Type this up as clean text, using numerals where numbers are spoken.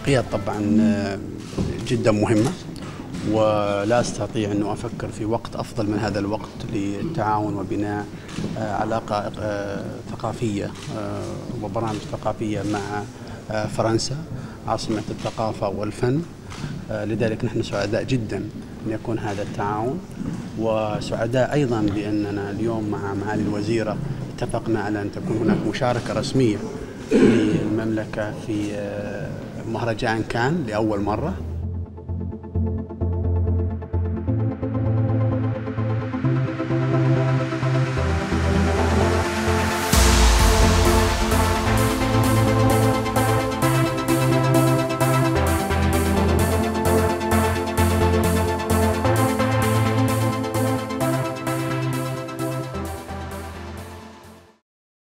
اتفاقيات طبعا جدا مهمة، ولا أستطيع أن أفكر في وقت أفضل من هذا الوقت للتعاون وبناء علاقة ثقافية وبرامج ثقافية مع فرنسا عاصمة الثقافة والفن. لذلك نحن سعداء جدا أن يكون هذا التعاون، وسعداء أيضا بأننا اليوم مع معالي الوزيرة اتفقنا على أن تكون هناك مشاركة رسمية للمملكة في مهرجان كان لأول مرة.